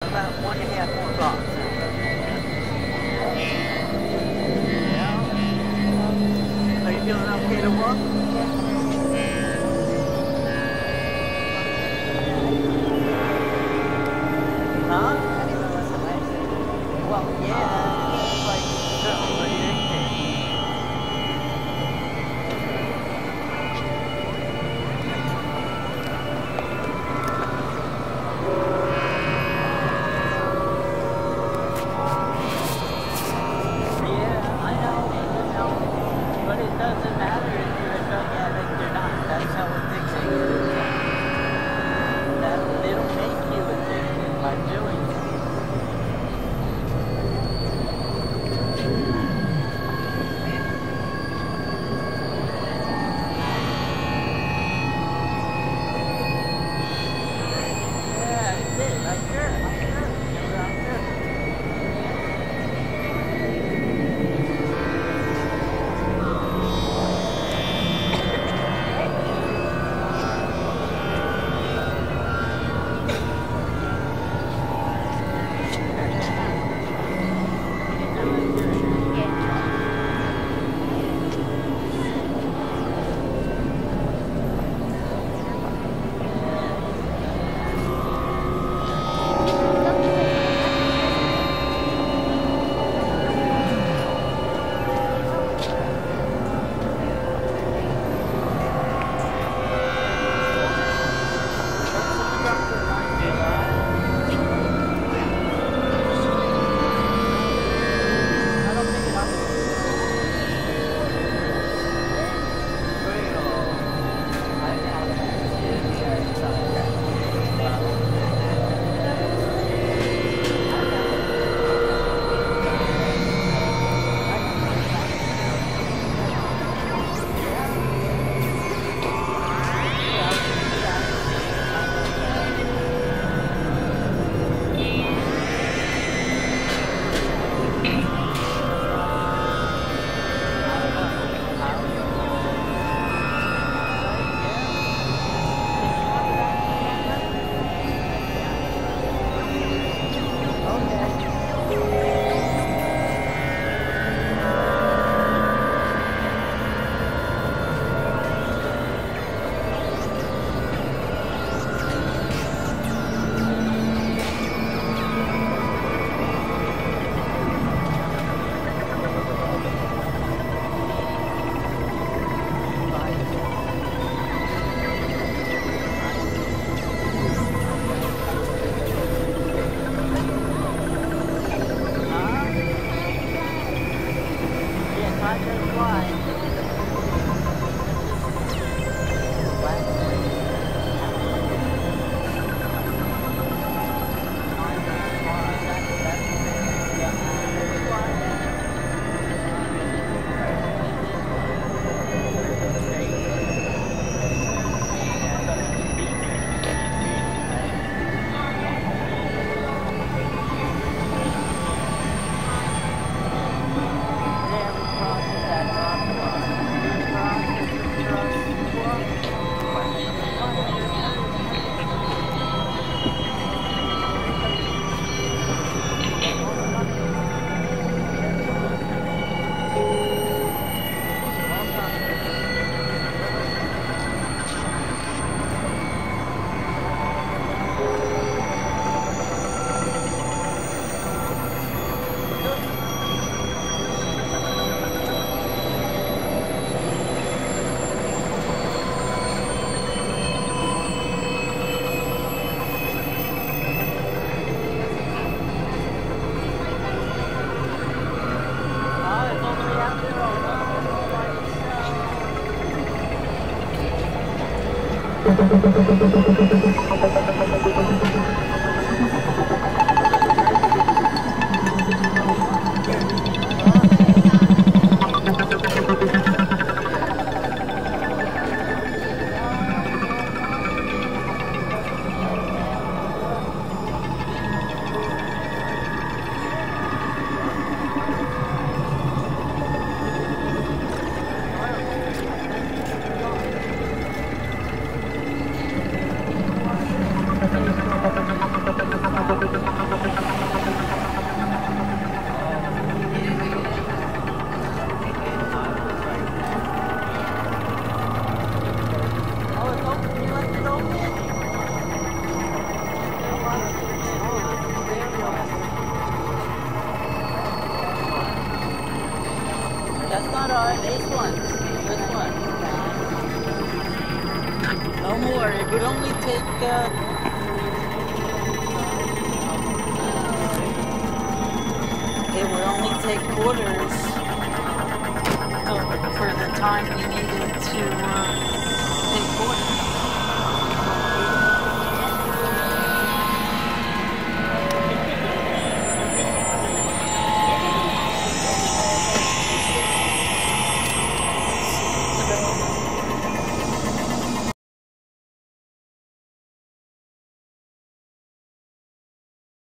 about 1.5 more blocks. Are you feeling okay to walk? Huh? Well, yeah, it's like certainly what you dictate. Yeah, I know, but it doesn't matter if you're a drug addict or not. That's how addiction is. That it'll make you addicted by doing it. Yeah, it did. I'm sure. this one. This one. No more. It would only take, quarters for the time you needed to take quarters.